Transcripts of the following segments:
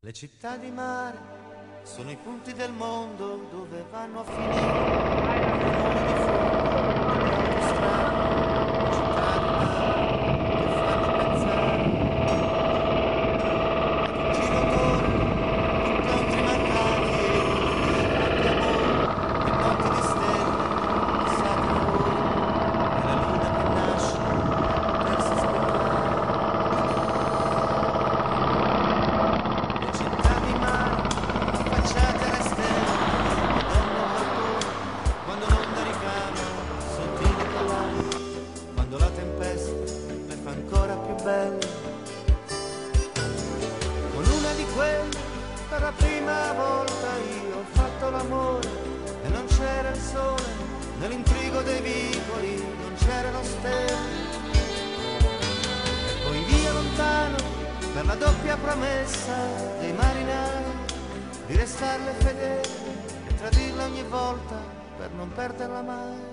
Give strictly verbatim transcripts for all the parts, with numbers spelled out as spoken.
Le città di mare sono i punti del mondo dove vanno a finire i rumori di fondo delle autostrade. Le città di mare che fanno pensare ad un girotondo, incontri mancati e illusioni di amore, e notti di stelle passate fuori, e la luna che nasce a potersi aspettare. Le città di mare affacciate alle stelle, Madonna al balcone, quando l'onda ricama sottile con l'aria, quando la tempesta le fa ancora più belle. Con una di quelle per la prima volta io ho fatto l'amore e non c'era il sole, nell'intrigo dei vicoli non c'erano stelle. E poi via lontano per la doppia promessa dei marinai di restarle fedeli e tradirla ogni volta per non perderla mai.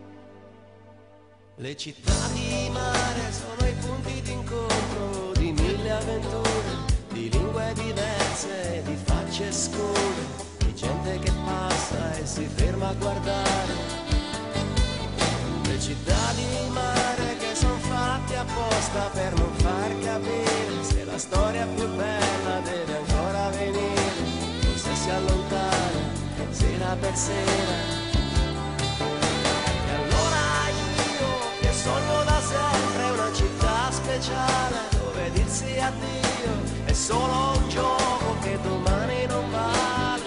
Le città di mare sono i punti d'incontro di mille avventure, di lingue diverse, di facce scure, di gente che passa e si ferma a guardare. Le città di mare che sono fatte apposta per non far capire se la storia più bella deve ancora venire, o se si allontana sera per sera. Sogno da sempre una città speciale dove dirsi addio è solo un gioco che domani non vale.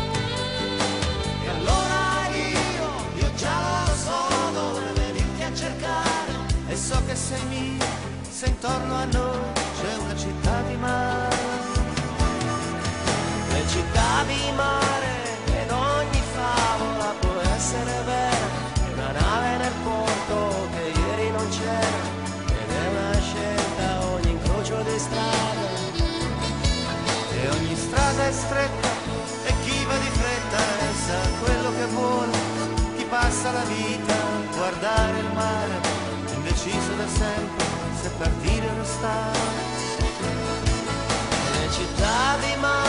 E allora io, io già lo so dove venirti a cercare, E so che sei mia se intorno a noi c'è una città di mare. le città di mare ed ogni favola può essere vera, è una nave nel porto che ieri non c'era, ed è una scelta ogni incrocio di strada. E ogni strada è stretta e chi va di fretta e sa quello che vuole, chi passa la vita a guardare il mare, indeciso da sempre se partire o restare. Le città di mare